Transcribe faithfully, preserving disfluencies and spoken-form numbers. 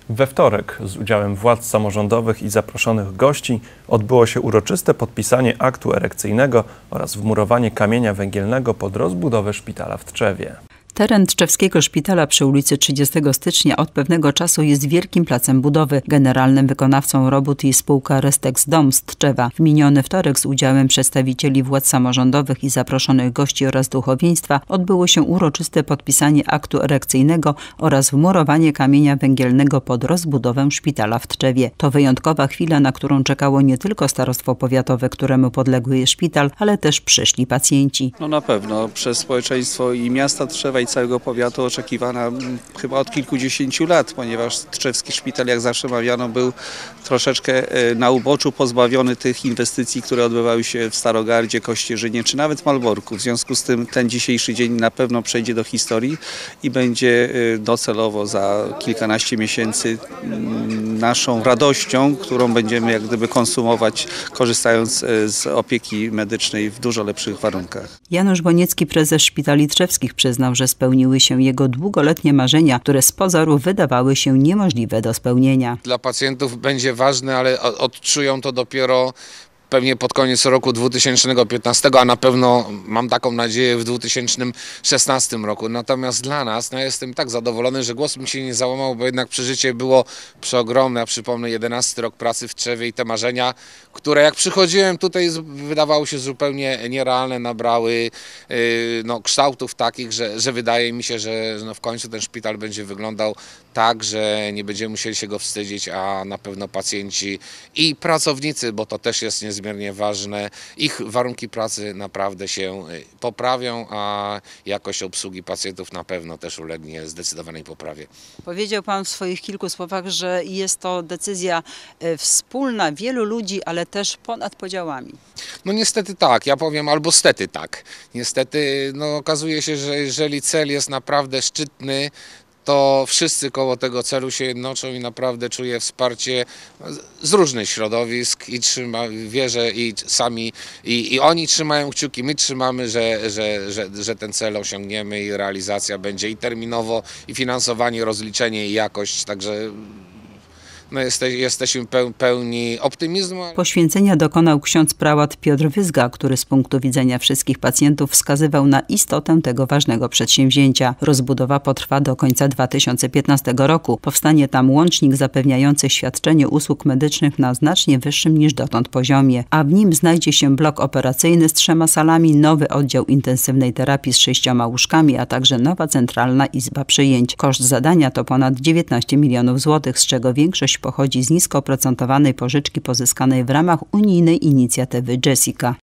We wtorek z udziałem władz samorządowych i zaproszonych gości odbyło się uroczyste podpisanie aktu erekcyjnego oraz wmurowanie kamienia węgielnego pod rozbudowę szpitala w Tczewie. Teren Tczewskiego Szpitala przy ulicy trzydziestego stycznia od pewnego czasu jest wielkim placem budowy. Generalnym wykonawcą robót jest spółka Restex Dom z Tczewa. W miniony wtorek z udziałem przedstawicieli władz samorządowych i zaproszonych gości oraz duchowieństwa odbyło się uroczyste podpisanie aktu erekcyjnego oraz wmurowanie kamienia węgielnego pod rozbudowę szpitala w Tczewie. To wyjątkowa chwila, na którą czekało nie tylko starostwo powiatowe, któremu podległy jest szpital, ale też przyszli pacjenci. No na pewno przez społeczeństwo i miasta Tczewa i całego powiatu oczekiwana chyba od kilkudziesięciu lat, ponieważ Tczewski Szpital, jak zawsze mawiano, był troszeczkę na uboczu, pozbawiony tych inwestycji, które odbywały się w Starogardzie, Kościerzynie czy nawet Malborku. W związku z tym ten dzisiejszy dzień na pewno przejdzie do historii i będzie docelowo za kilkanaście miesięcy naszą radością, którą będziemy jak gdyby konsumować, korzystając z opieki medycznej w dużo lepszych warunkach. Janusz Boniecki, prezes Szpitali Tczewskich, przyznał, że spełniły się jego długoletnie marzenia, które z pozoru wydawały się niemożliwe do spełnienia. Dla pacjentów będzie ważne, ale odczują to dopiero pewnie pod koniec roku dwa tysiące piętnastego, a na pewno mam taką nadzieję w dwa tysiące szesnastym roku. Natomiast dla nas, no jestem tak zadowolony, że głos mi się nie załamał, bo jednak przeżycie było przeogromne. Ja przypomnę jedenasty rok pracy w Tczewie i te marzenia, które jak przychodziłem tutaj, wydawały się zupełnie nierealne, nabrały yy, no, kształtów takich, że, że wydaje mi się, że no, w końcu ten szpital będzie wyglądał tak, że nie będziemy musieli się go wstydzić, a na pewno pacjenci i pracownicy, bo to też jest niezmiernie ważne, ich warunki pracy naprawdę się poprawią, a jakość obsługi pacjentów na pewno też ulegnie zdecydowanej poprawie. Powiedział Pan w swoich kilku słowach, że jest to decyzja wspólna wielu ludzi, ale też ponad podziałami. No niestety tak, ja powiem albo stety tak. Niestety no, okazuje się, że jeżeli cel jest naprawdę szczytny, to wszyscy koło tego celu się jednoczą i naprawdę czuję wsparcie z różnych środowisk i trzyma, wierzę i sami i, i oni trzymają kciuki, my trzymamy, że, że, że, że ten cel osiągniemy i realizacja będzie i terminowo, i finansowanie, rozliczenie, i jakość, także no jeste, jesteśmy pełni optymizmu. Poświęcenia dokonał ksiądz prałat Piotr Wyzga, który z punktu widzenia wszystkich pacjentów wskazywał na istotę tego ważnego przedsięwzięcia. Rozbudowa potrwa do końca dwa tysiące piętnastego roku. Powstanie tam łącznik zapewniający świadczenie usług medycznych na znacznie wyższym niż dotąd poziomie, a w nim znajdzie się blok operacyjny z trzema salami, nowy oddział intensywnej terapii z sześcioma łóżkami, a także nowa centralna izba przyjęć. Koszt zadania to ponad dziewiętnaście milionów złotych, z czego większość pochodzi z nisko oprocentowanej pożyczki pozyskanej w ramach unijnej inicjatywy Jessica.